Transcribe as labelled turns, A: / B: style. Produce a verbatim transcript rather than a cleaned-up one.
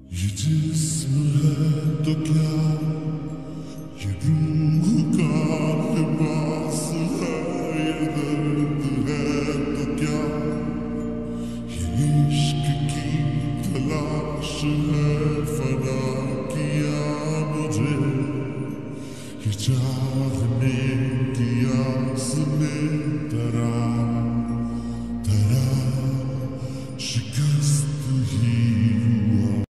A: ये जिस्म है तो क्या, ये रूह का लिबास है, ये दर्द है तो क्या, ये इश्क की तलाश है, फना किया मुझे ये चाहने की आस ने।